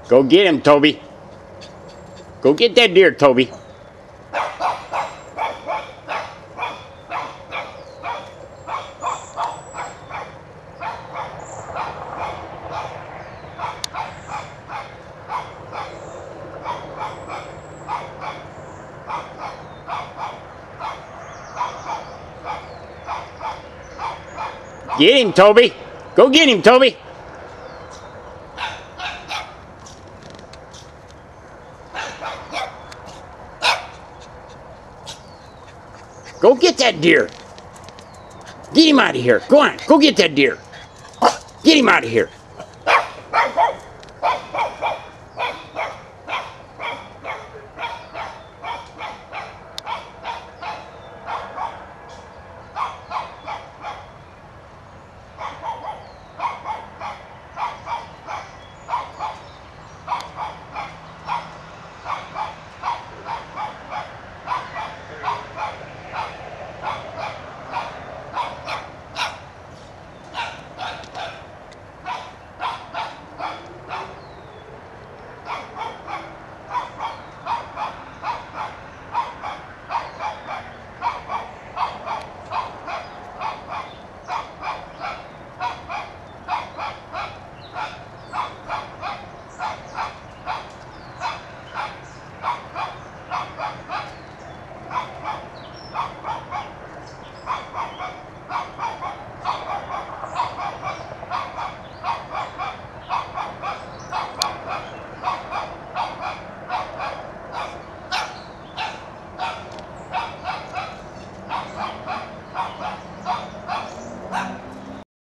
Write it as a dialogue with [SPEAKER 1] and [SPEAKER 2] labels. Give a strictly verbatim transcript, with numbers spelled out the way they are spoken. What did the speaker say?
[SPEAKER 1] Go get him, Toby. Go get that deer, Toby. Get him, Toby. Go get him, Toby. Go get that deer. Get him out of here. Go on. Go get that deer. Get him out of here.